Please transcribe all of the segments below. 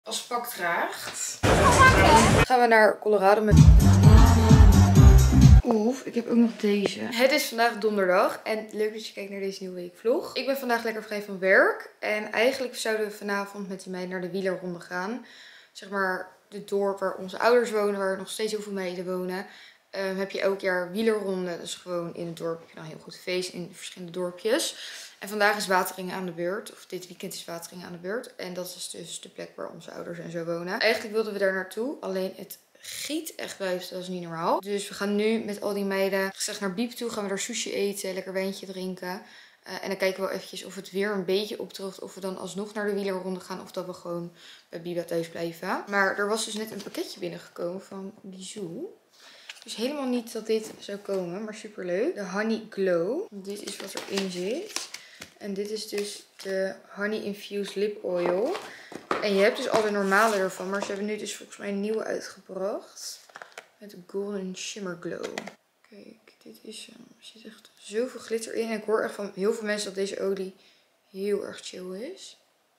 als pak draagt. Gaan we naar Colorado met... Oef, ik heb ook nog deze. Het is vandaag donderdag en leuk dat je kijkt naar deze nieuwe weekvlog. Ik ben vandaag lekker vrij van werk. En eigenlijk zouden we vanavond met die meiden naar de wielerronde gaan. Zeg maar de dorp waar onze ouders wonen, waar nog steeds heel veel meiden wonen. Heb je elk jaar wielerronde. Dus gewoon in het dorp heb je dan een heel goed feest in verschillende dorpjes. En vandaag is Wateringen aan de beurt. Of dit weekend is Wateringen aan de beurt. En dat is dus de plek waar onze ouders en zo wonen. Eigenlijk wilden we daar naartoe. Alleen het giet echt buiten. Dat is niet normaal. Dus we gaan nu met al die meiden gezegd naar Biep toe. Gaan we daar sushi eten. Lekker wijntje drinken. En dan kijken we wel eventjes of het weer een beetje opdroogt. Of we dan alsnog naar de wielerronde gaan. Of dat we gewoon bij Biba thuis blijven. Maar er was dus net een pakketje binnengekomen van Bizou. Dus helemaal niet dat dit zou komen. Maar super leuk. De Honey Glow. Dit is wat erin zit. En dit is dus de Honey Infused Lip Oil. En je hebt dus al de normale ervan. Maar ze hebben nu dus volgens mij een nieuwe uitgebracht. Met Golden Shimmer Glow. Kijk, dit is hem. Er zit echt zoveel glitter in. En ik hoor echt van heel veel mensen dat deze olie heel erg chill is.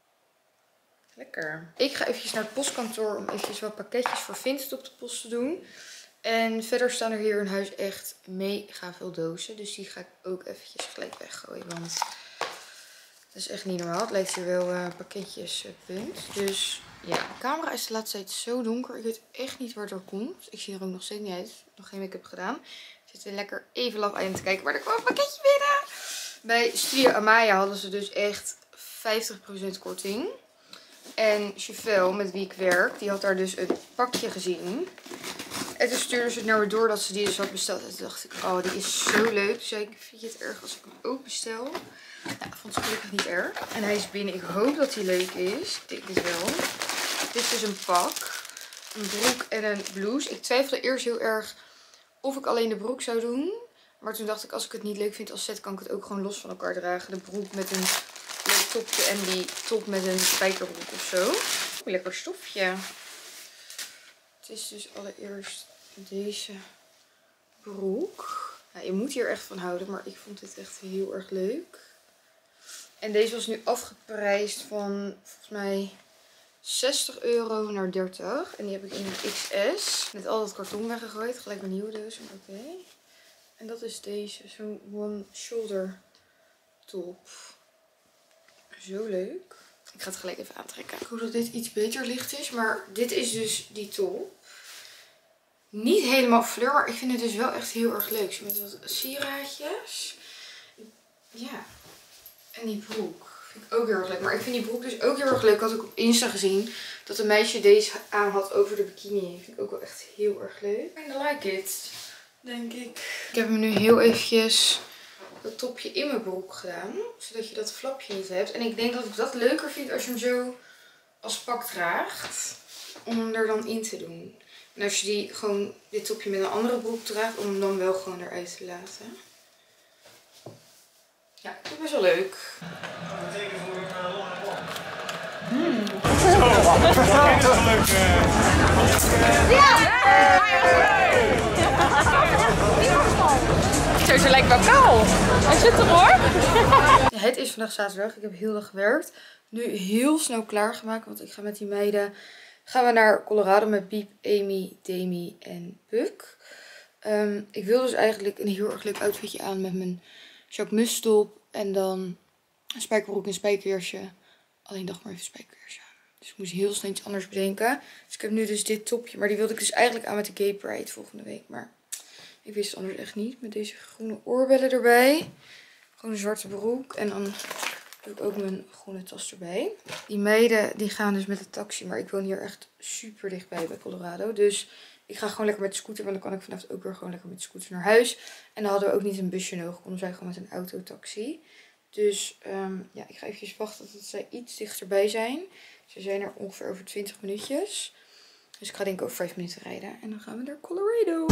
Lekker. Ik ga eventjes naar het postkantoor om eventjes wat pakketjes voor Vinted op de post te doen. En verder staan er hier in huis echt mega veel dozen. Dus die ga ik ook eventjes gelijk weggooien. Want dat is echt niet normaal. Het lijkt hier wel pakketjes punt. Dus ja, de camera is de laatste tijd zo donker. Ik weet echt niet waar het door komt. Ik zie er ook nog steeds niet uit. Nog geen make-up gedaan. Ik zit er lekker even laf aan te kijken. Maar er kwam een pakketje binnen. Bij Studio Amaya hadden ze dus echt 50% korting. En Chevelle, met wie ik werk, die had daar dus een pakje gezien. En toen stuurde ze het naar me door dat ze die dus had besteld. En toen dacht ik, oh, die is zo leuk. Toen zei ik, vind je het erg als ik hem ook bestel? Nou, vond ze gelukkig niet erg. En hij is binnen. Ik hoop dat hij leuk is. Ik denk het wel. Dit is dus een pak. Een broek en een blouse. Ik twijfelde eerst heel erg of ik alleen de broek zou doen. Maar toen dacht ik, als ik het niet leuk vind als set, kan ik het ook gewoon los van elkaar dragen. De broek met een leuk topje en die top met een spijkerbroek of zo. Lekker stofje. Het is dus allereerst deze broek. Nou, je moet hier echt van houden, maar ik vond dit echt heel erg leuk. En deze was nu afgeprijsd van volgens mij €60 naar 30. En die heb ik in een XS. Met al dat karton weggegooid. Gelijk een nieuwe doos. Oké. En dat is deze. Zo'n one shoulder top. Zo leuk. Ik ga het gelijk even aantrekken. Ik hoop dat dit iets beter licht is. Maar dit is dus die top. Niet helemaal fleur, maar ik vind het dus wel echt heel erg leuk. Zo met wat sieraadjes. Ja. En die broek vind ik ook heel erg leuk. Maar ik vind die broek dus ook heel erg leuk. Had ik op Insta gezien dat een meisje deze aan had over de bikini. Vind ik ook wel echt heel erg leuk. I like it, denk ik. Ik heb hem nu heel eventjes dat topje in mijn broek gedaan. Zodat je dat flapje niet hebt. En ik denk dat ik dat leuker vind als je hem zo als pak draagt. Om hem er dan in te doen. En als je die gewoon dit topje met een andere broek draagt, om hem dan wel gewoon eruit te laten. Ja, ik vind het best wel leuk. Dat betekent voor een lange plak. Zo, ze lijkt wel kaal. Hij zit er hoor. Ja, het is vandaag zaterdag. Ik heb heel dag gewerkt. Nu heel snel klaargemaakt, want ik ga met die meiden... Gaan we naar Colorado met Biep, Amy, Demi en Puck. Ik wil dus eigenlijk een heel erg leuk outfitje aan met mijn Jacques Mus top. En dan een spijkerbroek en spijkersje. Alleen dacht maar even spijkersje aan. Dus ik moest heel snel iets anders bedenken. Dus ik heb nu dus dit topje. Maar die wilde ik dus eigenlijk aan met de Gay Pride volgende week. Maar ik wist het anders echt niet. Met deze groene oorbellen erbij. Gewoon een zwarte broek. En dan doe ik ook mijn groene tas erbij. Die meiden die gaan dus met de taxi. Maar ik woon hier echt super dichtbij bij Colorado. Dus ik ga gewoon lekker met de scooter. Want dan kan ik vanavond ook weer gewoon lekker met de scooter naar huis. En dan hadden we ook niet een busje nodig. Konden zij gewoon met een autotaxi. Dus ja, ik ga eventjes wachten tot zij iets dichterbij zijn. Ze zijn er ongeveer over 20 minuutjes. Dus ik ga denk ik over 5 minuten rijden. En dan gaan we naar Colorado.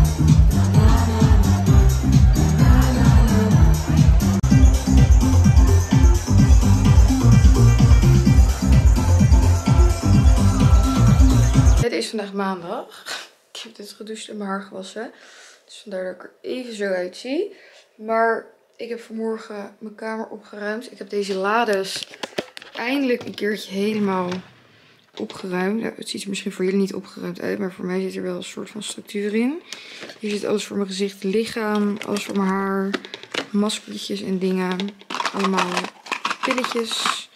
Het is vandaag maandag. Ik heb dit gedoucht en mijn haar gewassen. Dus vandaar dat ik er even zo uitzie. Maar ik heb vanmorgen mijn kamer opgeruimd. Ik heb deze lades eindelijk een keertje helemaal opgeruimd. Nou, het ziet er misschien voor jullie niet opgeruimd uit, maar voor mij zit er wel een soort van structuur in. Hier zit alles voor mijn gezicht, lichaam, alles voor mijn haar, maskertjes en dingen. Allemaal pilletjes.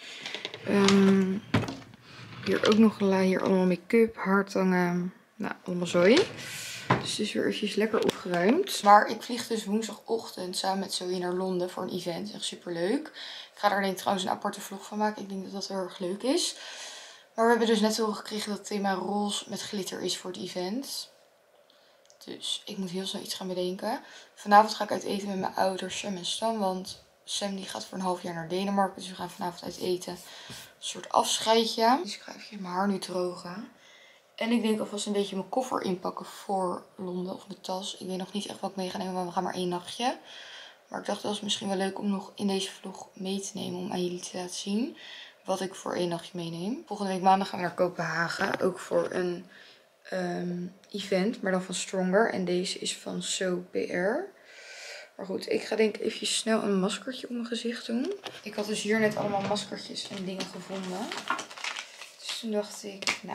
Hier ook nog een la, hier allemaal make-up, haartangen. Nou, allemaal zooi. Dus het is weer eventjes lekker opgeruimd. Maar ik vlieg dus woensdagochtend samen met Zoe naar Londen voor een event. Echt super leuk. Ik ga daar denk ik trouwens een aparte vlog van maken. Ik denk dat dat heel erg leuk is. Maar we hebben dus net al gekregen dat het thema roze met glitter is voor het event. Dus ik moet heel snel iets gaan bedenken. Vanavond ga ik uit eten met mijn ouders, Sam en Stan. Want Sam die gaat voor een half jaar naar Denemarken. Dus we gaan vanavond uit eten. Een soort afscheidje. Dus ik ga even mijn haar nu drogen. En ik denk alvast een beetje mijn koffer inpakken voor Londen. Of mijn tas. Ik weet nog niet echt wat ik mee ga nemen. Want we gaan maar 1 nachtje. Maar ik dacht dat is misschien wel leuk om nog in deze vlog mee te nemen. Om aan jullie te laten zien wat ik voor 1 nachtje meeneem. Volgende week maandag gaan we naar Kopenhagen. Ook voor een event. Maar dan van Stronger. En deze is van So PR. Maar goed, ik ga denk ik even snel een maskertje op mijn gezicht doen. Ik had dus hier net allemaal maskertjes en dingen gevonden. Dus toen dacht ik, nou,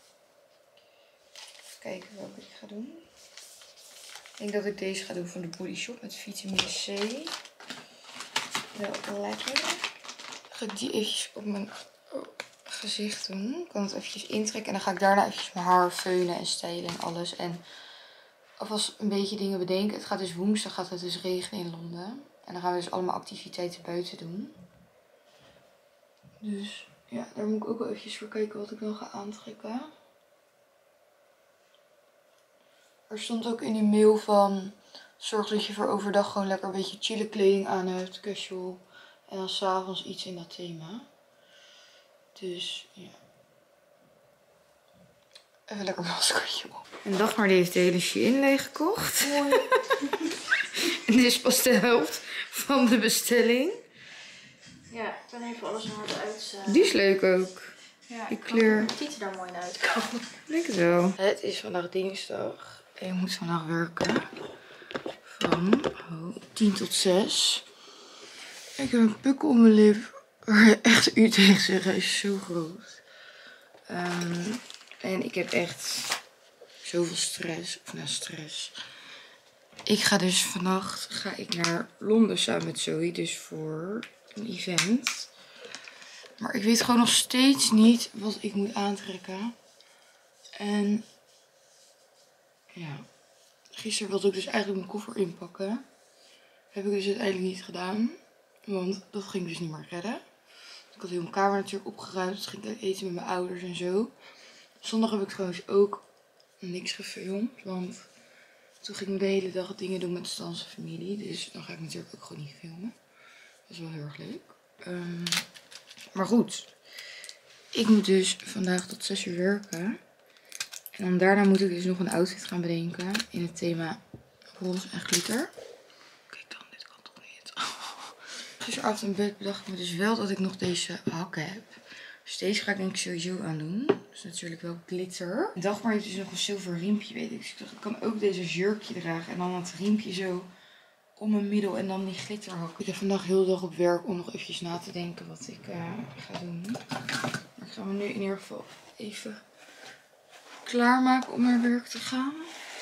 even kijken welke ik ga doen. Ik denk dat ik deze ga doen van de Body Shop met vitamine C. Wel lekker. Dan ga ik die eventjes op mijn gezicht doen. Ik kan het eventjes intrekken en dan ga ik daarna eventjes mijn haar feunen en stijlen en alles. En alvast een beetje dingen bedenken. Het gaat dus woensdag gaat het dus regenen in Londen. En dan gaan we dus allemaal activiteiten buiten doen. Dus ja, daar moet ik ook wel eventjes voor kijken wat ik dan ga aantrekken. Er stond ook in die mail van zorg dat je voor overdag gewoon lekker een beetje chille kleding aan hebt, casual. En dan s'avonds iets in dat thema. Dus ja. Even lekker een maskertje op. En Dagmar die heeft de hele Shein leeggekocht. Mooi. En dit is pas de helft van de bestelling. Ja, ik ben even alles aan het uit. Die is leuk ook. Ja, die kleur. Het ziet er daar mooi uitkomen. Ik denk het wel. Het is vandaag dinsdag. En ik moet vandaag werken. Van 10 tot 6. Ik heb een pukkel op mijn lip. Waar je echt u tegen zegt. Hij is zo groot. En ik heb echt zoveel stress. Of nou, stress. Ik ga dus vannacht naar Londen samen met Zoe. Dus voor een event. Maar ik weet gewoon nog steeds niet wat ik moet aantrekken. En ja. Gisteren wilde ik dus eigenlijk mijn koffer inpakken. Heb ik dus uiteindelijk niet gedaan. Want dat ging dus niet meer redden. Ik had heel mijn kamer natuurlijk opgeruimd. Dus ging ik eten met mijn ouders en zo. Zondag heb ik trouwens ook niks gefilmd. Want toen ging ik de hele dag dingen doen met Stan's familie. Dus dan ga ik natuurlijk ook gewoon niet filmen. Dat is wel heel erg leuk. Maar goed. Ik moet dus vandaag tot 6 uur werken. En dan daarna moet ik dus nog een outfit gaan bedenken. In het thema roze en glitter. Kijk dan, dit kan toch niet. Gisteravond in bed bedacht ik me dus wel dat ik nog deze hakken heb. Dus deze ga ik denk ik sowieso aan doen. Dus natuurlijk wel glitter. Dagmar heeft dus nog een zilver riempje, weet ik. Dus ik dacht, ik kan ook deze jurkje dragen. En dan het riempje zo om mijn middel en dan die glitterhak. Ik heb vandaag heel de dag op werk om nog eventjes na te denken wat ik ga doen. Maar ik ga me nu in ieder geval even klaarmaken om naar werk te gaan.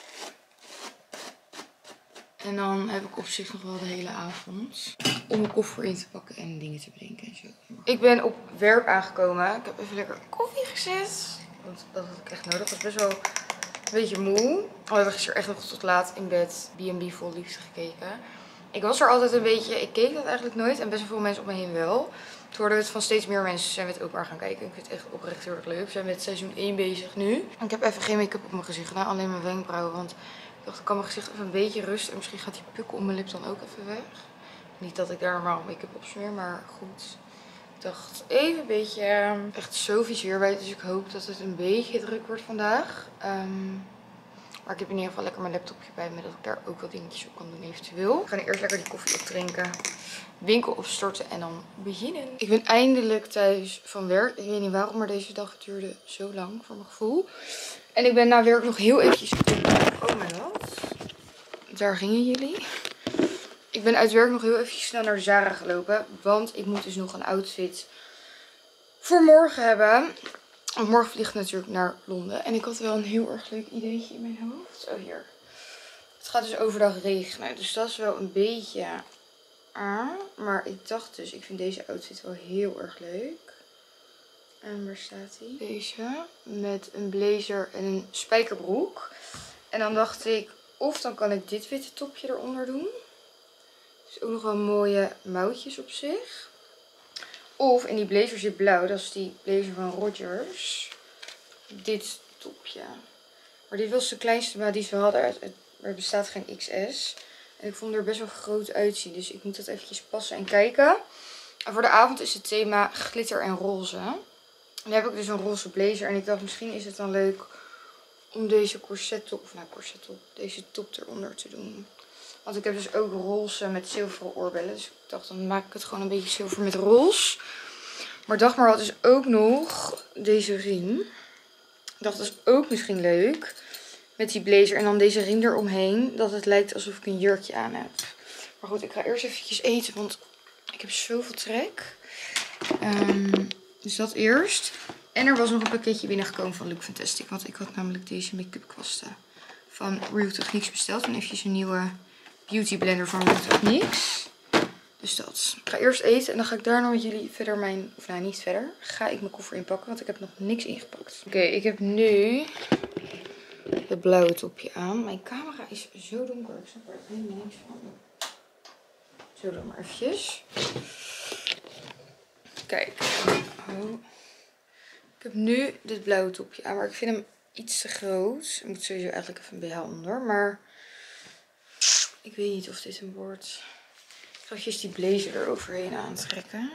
En dan heb ik op zich nog wel de hele avond om mijn koffer in te pakken en dingen te bedenken en zo. Ik ben op werk aangekomen. Ik heb even lekker koffie gezet. Want dat had ik echt nodig. Ik was best wel een beetje moe. We hebben gisteren echt nog tot laat in bed B&B Vol Liefde gekeken. Ik was er altijd een beetje, ik keek dat eigenlijk nooit en best wel veel mensen om me heen wel. Toen hoorden we het van steeds meer mensen, zijn we het ook maar gaan kijken. Ik vind het echt oprecht heel erg leuk. We zijn met seizoen 1 bezig nu. Ik heb even geen make-up op mijn gezicht gedaan, alleen mijn wenkbrauwen. Want ik dacht, ik kan mijn gezicht even een beetje rusten. En misschien gaat die pukkel op mijn lip dan ook even weg. Niet dat ik daar normaal make-up op smeer, maar goed. Ik dacht even een beetje, echt zo vies weer bij. Dus ik hoop dat het een beetje druk wordt vandaag. Maar ik heb in ieder geval lekker mijn laptopje bij me, dat ik daar ook wat dingetjes op kan doen eventueel. Ik ga nu eerst lekker die koffie opdrinken, winkel opstorten en dan beginnen. Ik ben eindelijk thuis van werk. Ik weet niet waarom, maar deze dag duurde zo lang voor mijn gevoel. En ik ben na werk nog heel eventjes... Oh mijn god. Daar gingen jullie. Ik ben uit werk nog heel eventjes snel naar Zara gelopen. Want ik moet dus nog een outfit voor morgen hebben. Want morgen vlieg ik natuurlijk naar Londen. En ik had wel een heel erg leuk ideetje in mijn hoofd. Zo hier. Het gaat dus overdag regenen. Dus dat is wel een beetje maar ik dacht dus, ik vind deze outfit wel heel erg leuk. En waar staat hij? Deze. Met een blazer en een spijkerbroek. En dan dacht ik, of dan kan ik dit witte topje eronder doen. Dus ook nog wel mooie mouwtjes op zich. Of in die blazer zit blauw. Dat is die blazer van Rogers. Dit topje. Maar dit was de kleinste maat die ze hadden. Er bestaat geen XS. En ik vond er best wel groot uitzien. Dus ik moet dat eventjes passen en kijken. En voor de avond is het thema glitter en roze. En dan heb ik dus een roze blazer. En ik dacht, misschien is het dan leuk om deze corsettop, of nou corsettop, deze top eronder te doen. Want ik heb dus ook roze met zilveren oorbellen. Dus ik dacht, dan maak ik het gewoon een beetje zilver met roze. Maar Dagmar had dus ook nog deze riem. Ik dacht, dat is ook misschien leuk. Met die blazer en dan deze riem eromheen. Dat het lijkt alsof ik een jurkje aan heb. Maar goed, ik ga eerst eventjes eten. Want ik heb zoveel trek. Dus dat eerst. En er was nog een pakketje binnengekomen van Look Fantastic. Want ik had namelijk deze make-up kwasten van Real Techniques besteld. En eventjes een nieuwe beauty blender van Real Techniques. Dus dat. Ik ga eerst eten en dan ga ik daarna met jullie verder of nou niet verder. Ga ik mijn koffer inpakken, want ik heb nog niks ingepakt. Oké, ik heb nu het blauwe topje aan. Mijn camera is zo donker. Ik snap er helemaal niks van. Zo dan maar eventjes. Kijk. Oh. Ik heb nu dit blauwe topje aan, maar ik vind hem iets te groot. Ik moet sowieso eigenlijk even een BH onder, maar ik weet niet of dit hem wordt. Ik ga eventjes die blazer eroverheen aantrekken.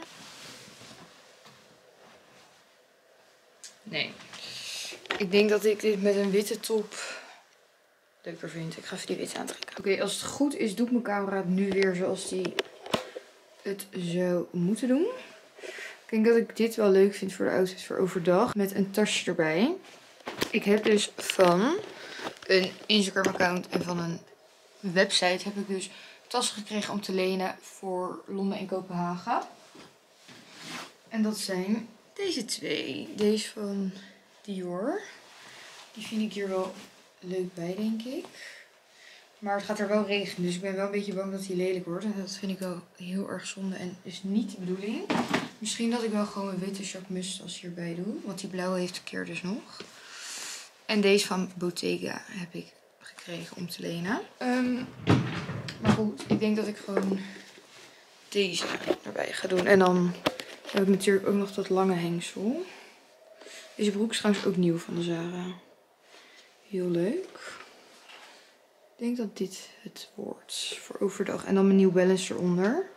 Nee. Ik denk dat ik dit met een witte top leuker vind. Ik ga even die witte aantrekken. Oké, als het goed is doet mijn camera het nu weer zoals die het zou moeten doen. Ik denk dat ik dit wel leuk vind voor de outfit voor overdag. Met een tasje erbij. Ik heb dus van een Instagram account en van een website heb ik dus tassen gekregen om te lenen voor Londen en Kopenhagen. En dat zijn deze twee. Deze van Dior. Die vind ik hier wel leuk bij, denk ik. Maar het gaat er wel regenen, dus ik ben wel een beetje bang dat hij lelijk wordt. En dat vind ik wel heel erg zonde en is niet de bedoeling. Misschien dat ik wel gewoon een witte Jacques Mustas hierbij doe. Want die blauwe heeft Keer dus nog. En deze van Bottega heb ik gekregen om te lenen. Maar goed, ik denk dat ik gewoon deze erbij ga doen. En dan heb ik natuurlijk ook nog dat lange hengsel. Deze broek is trouwens ook nieuw van de Zara. Heel leuk. Ik denk dat dit het wordt voor overdag. En dan mijn New Balance eronder.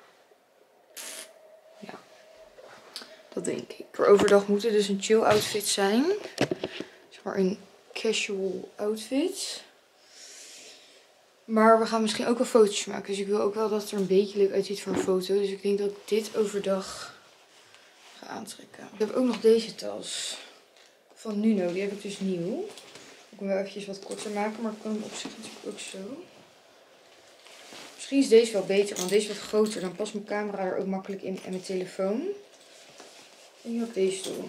Ja, dat denk ik. Voor overdag moet het dus een chill outfit zijn. Zeg maar een casual outfit. Maar we gaan misschien ook wel foto's maken. Dus ik wil ook wel dat het er een beetje leuk uitziet voor een foto. Dus ik denk dat ik dit overdag ga aantrekken. Ik heb ook nog deze tas van Nuno. Die heb ik dus nieuw. Ik wil wel eventjes wat korter maken, maar ik kan hem op zich natuurlijk ook zo. Misschien is deze wel beter, want deze is wat groter. Dan past mijn camera er ook makkelijk in en mijn telefoon. En nu op deze doe.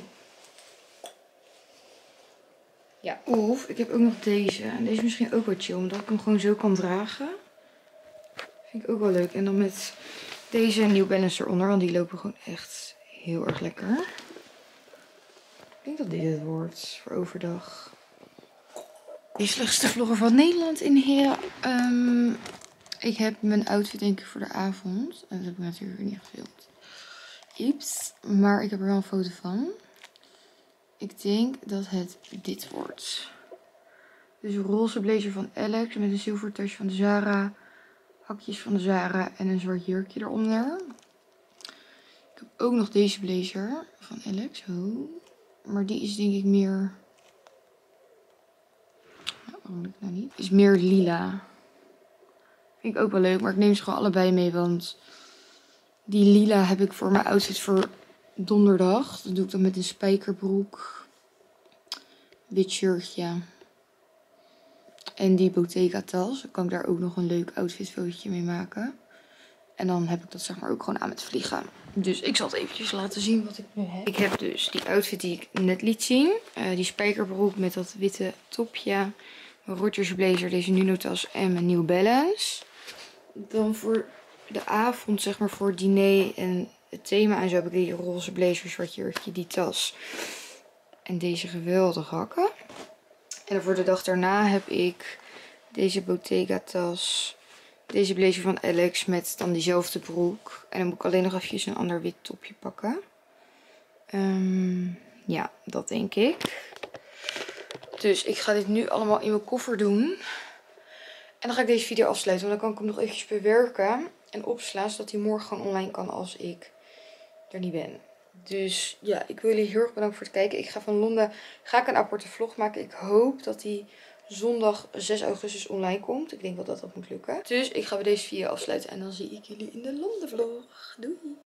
Ja, of ik heb ook nog deze. En deze is misschien ook wel chill, omdat ik hem gewoon zo kan dragen. Vind ik ook wel leuk. En dan met deze New Balance eronder, want die lopen gewoon echt heel erg lekker. Ik denk dat dit het wordt voor overdag. De slechtste vlogger van Nederland in heren. Ik heb mijn outfit denk ik voor de avond. En dat heb ik natuurlijk niet gefilmd. Ips. Maar ik heb er wel een foto van. Ik denk dat het dit wordt. Dus een roze blazer van Alex. Met een zilveren tasje van de Zara. Hakjes van de Zara. En een zwart jurkje eronder. Ik heb ook nog deze blazer van Alex. Oh. Maar die is denk ik meer... waarom lukt het nou niet? Is meer lila. Vind ik ook wel leuk. Maar ik neem ze gewoon allebei mee. Want die lila heb ik voor mijn outfit voor donderdag. Dat doe ik dan met een spijkerbroek. Wit shirtje. En die Bottega tas. Dan kan ik daar ook nog een leuk outfit fotootje mee maken. En dan heb ik dat zeg maar ook gewoon aan met vliegen. Dus ik zal het eventjes laten zien wat ik nu heb. Ik heb dus die outfit die ik net liet zien. Die spijkerbroek met dat witte topje. Mijn Rodgers blazer, deze Nuno-tas en mijn New Balance. Dan voor de avond, zeg maar voor het diner en het thema. En zo heb ik die roze blazer, zwart jurkje, die tas. En deze geweldige hakken. En dan voor de dag daarna heb ik deze Bottega tas. Deze blazer van Alex met dan diezelfde broek. En dan moet ik alleen nog eventjes een ander wit topje pakken. Ja, dat denk ik. Dus ik ga dit nu allemaal in mijn koffer doen. En dan ga ik deze video afsluiten. Want dan kan ik hem nog eventjes bewerken en opslaan. Zodat hij morgen gewoon online kan als ik er niet ben. Dus ja, ik wil jullie heel erg bedanken voor het kijken. Ik ga van Londen een aparte vlog maken. Ik hoop dat die zondag 6 augustus online komt. Ik denk wel dat dat moet lukken. Dus ik ga bij deze video afsluiten. En dan zie ik jullie in de Londen vlog. Doei!